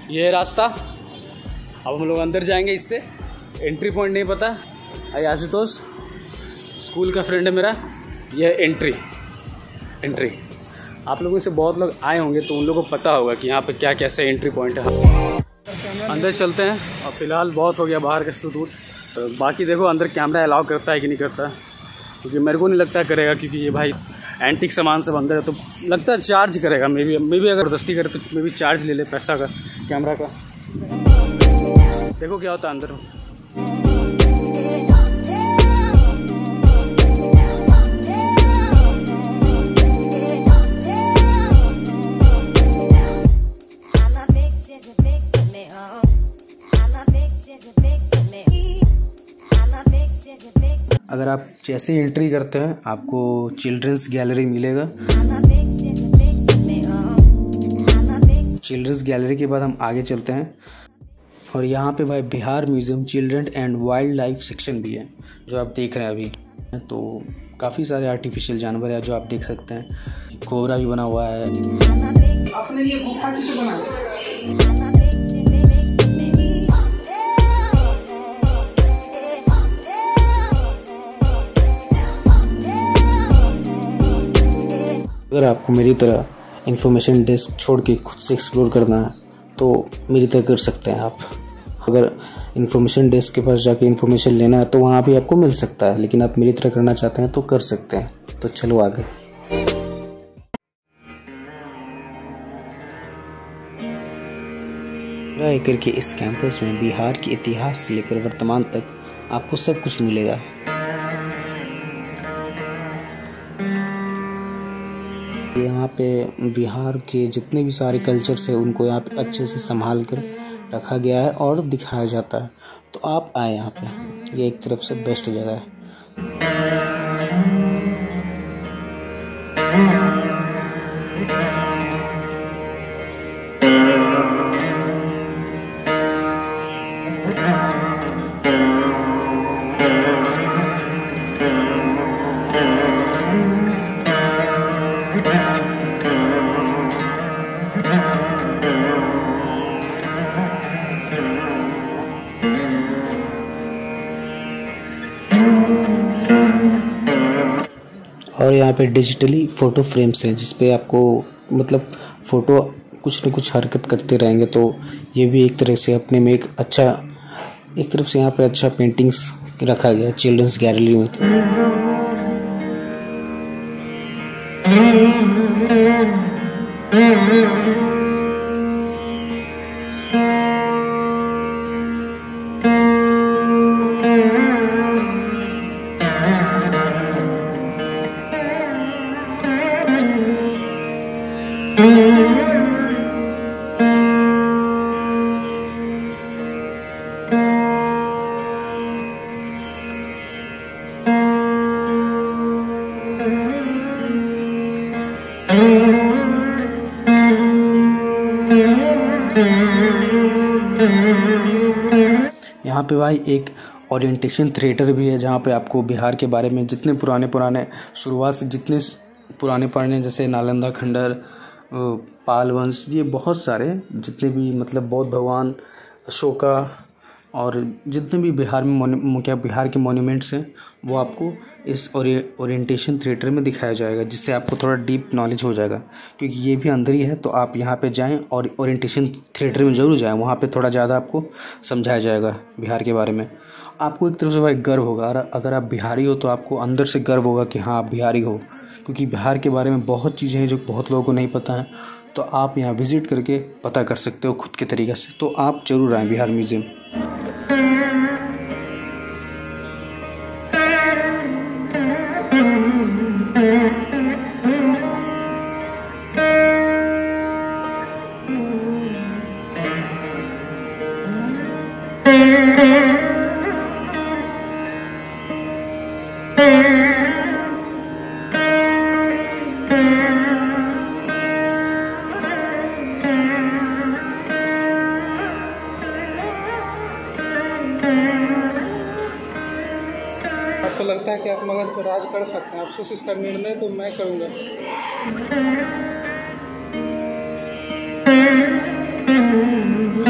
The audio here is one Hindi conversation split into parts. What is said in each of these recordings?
ये है रास्ता। अब हम लोग अंदर जाएंगे इससे। एंट्री पॉइंट नहीं पता। अरे आशुतोष स्कूल का फ्रेंड है मेरा। ये एंट्री आप लोगों से बहुत लोग आए होंगे तो उन लोगों को पता होगा कि यहाँ पे क्या कैसे एंट्री पॉइंट है। अंदर चलते हैं। और फिलहाल बहुत हो गया बाहर का शूट। तो बाकी देखो अंदर कैमरा अलाउ करता है कि नहीं करता, क्योंकि मेरे को नहीं लगता करेगा, क्योंकि ये भाई एंटिक सामान सब अंदर है तो लगता है चार्ज करेगा। मे बी अगर दस्ती करे तो मे बी चार्ज ले ले पैसा का, कैमरा का। देखो क्या होता है अंदर। अगर आप जैसे एंट्री करते हैं आपको चिल्ड्रंस गैलरी मिलेगा। चिल्ड्रंस गैलरी के बाद हम आगे चलते हैं और यहाँ पे भाई Bihar museum children and wildlife section भी है जो आप देख रहे हैं अभी। तो काफ़ी सारे आर्टिफिशियल जानवर है जो आप देख सकते हैं। कोबरा भी बना हुआ है। आपने ये गुफा किसे बनाया? अगर आपको मेरी तरह इन्फॉर्मेशन डेस्क छोड़ के खुद से एक्सप्लोर करना है तो मेरी तरह कर सकते हैं आप। अगर इन्फॉर्मेशन डेस्क के पास जाके इन्फॉर्मेशन लेना है तो वहाँ भी आपको मिल सकता है, लेकिन आप मेरी तरह करना चाहते हैं तो कर सकते हैं। तो चलो आगे। एकड़ के इस कैंपस में बिहार के इतिहास से लेकर वर्तमान तक आपको सब कुछ मिलेगा। यहाँ पे बिहार के जितने भी सारे कल्चर्स हैं उनको यहाँ पे अच्छे से संभाल कर रखा गया है और दिखाया जाता है। तो आप आए यहाँ पे, ये एक तरफ से बेस्ट जगह है। और यहाँ पे डिजिटली फ़ोटो फ्रेम्स हैं जिस पे आपको मतलब फ़ोटो कुछ न कुछ हरकत करते रहेंगे। तो ये भी एक तरह से अपने में एक तरफ से यहाँ पे अच्छा पेंटिंग्स रखा गया चिल्ड्रंस गैलरी में। यहाँ पे भाई एक ओरिएंटेशन थिएटर भी है जहाँ पे आपको बिहार के बारे में जितने पुराने शुरुआत से जितने पुराने जैसे नालंदा खंडर, पाल वंश, ये बहुत सारे जितने भी मतलब बौद्ध भगवान, अशोका और जितने भी बिहार के मॉन्यूमेंट्स हैं वो आपको इस ओरिएंटेशन थिएटर में दिखाया जाएगा, जिससे आपको थोड़ा डीप नॉलेज हो जाएगा। क्योंकि ये भी अंदर ही है तो आप यहाँ पे जाएं और ओरिएंटेशन थिएटर में ज़रूर जाएं। वहाँ पे थोड़ा ज़्यादा आपको समझाया जाएगा बिहार के बारे में। आपको एक तरफ से भाई गर्व होगा, अगर आप बिहारी हो तो आपको अंदर से गर्व होगा कि हाँ आप बिहारी हो, क्योंकि बिहार के बारे में बहुत चीज़ें हैं जो बहुत लोगों को नहीं पता है। तो आप यहाँ विज़िट करके पता कर सकते हो खुद के तरीके से। तो आप ज़रूर आएँ बिहार म्यूज़ियम। आपको लगता है कि आप मगध पर राज कर सकते हैं? अफसोस इसका निर्णय तो मैं करूँगा।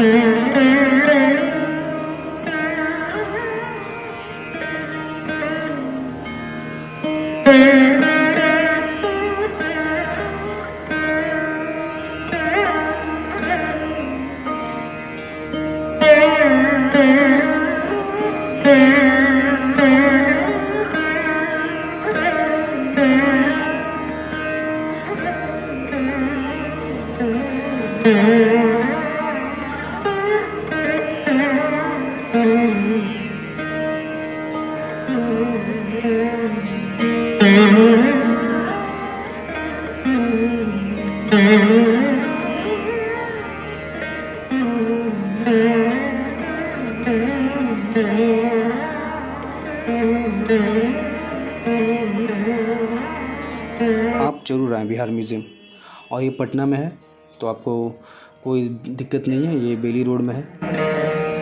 आप जरूर आएँ बिहार म्यूज़ियम। और ये पटना में है, तो आपको कोई दिक्कत नहीं है, ये बेली रोड में है।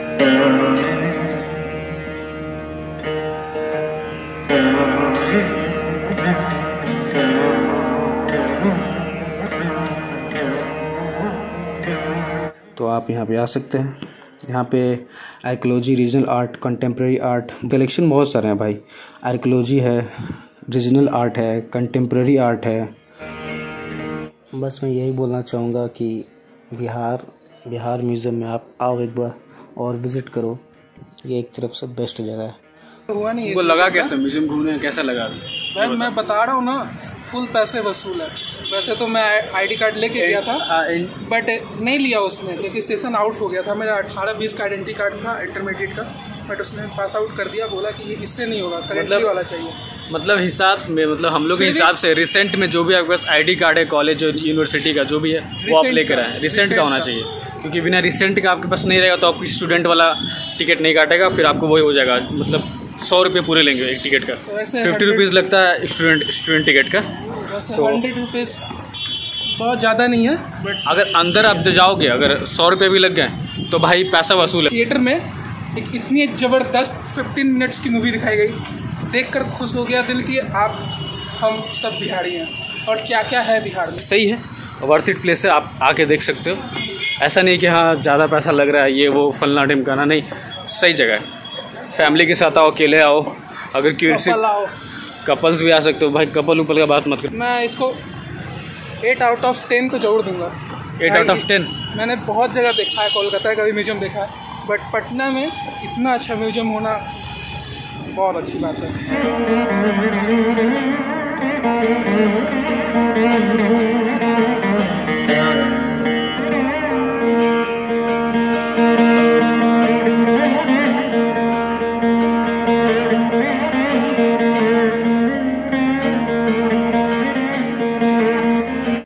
तो आप यहाँ पे आ सकते हैं। यहाँ पे archaeology, regional art, contemporary art collection बहुत सारे हैं भाई। आर्कियोलॉजी है, रीजनल आर्ट है, कंटेम्प्रेरी आर्ट है। बस मैं यही बोलना चाहूँगा कि बिहार म्यूज़ियम में आप आओ एक बार और विज़िट करो। ये एक तरफ से बेस्ट जगह है। हुआ नहीं वो लगा कैसे म्यूजियम घूमने, कैसा लगा? भाई मैं बता रहा हूँ ना, फुल पैसे वसूल है। वैसे तो मैं आईडी कार्ड लेके गया था, बट नहीं लिया उसने, क्योंकि सेशन आउट हो गया था। मेरा 18-20 का आइडेंटिटी कार्ड था इंटरमीडिएट का, बट उसने पास आउट कर दिया। बोला कि ये इससे नहीं होगा, करेंटली वाला चाहिए। मतलब हिसाब में, मतलब हम लोग के हिसाब से रिसेंट में जो भी आपके पास आईडी कार्ड है कॉलेज और यूनिवर्सिटी का जो भी है वो आप लेकर आए। रिसेंट का होना चाहिए, क्योंकि बिना रिसेंट का आपके पास नहीं रहेगा तो आपकी स्टूडेंट वाला टिकट नहीं काटेगा, फिर आपको वही हो जाएगा। मतलब 100 रुपये पूरे लेंगे एक टिकट का। 50 रुपीज़ लगता है स्टूडेंट टिकट का। तो 100 रुपीज़ बहुत ज़्यादा नहीं है, बट अगर अंदर आप जाओगे, अगर 100 रुपये भी लग गए तो भाई पैसा वसूल है। थिएटर में एक इतनी ज़बरदस्त 15 मिनट्स की मूवी दिखाई गई, देखकर खुश हो गया दिल कि हम सब बिहारी हैं और क्या क्या है बिहार में। सही है, वर्थ इट प्लेस है, आप आके देख सकते हो। ऐसा नहीं कि हाँ ज़्यादा पैसा लग रहा है, ये वो फलना ढिमकाना, नहीं, सही जगह है। फैमिली के साथ आओ, अकेले आओ, अगर कपल्स भी आ सकते हो भाई। कपल उपल का बात मत करो। मैं इसको 8 आउट ऑफ 10 तो जरूर दूंगा। 8 आउट ऑफ 10। मैंने बहुत जगह देखा है, कोलकाता का भी म्यूजियम देखा है, बट पटना में इतना अच्छा म्यूजियम होना बहुत अच्छी बात है।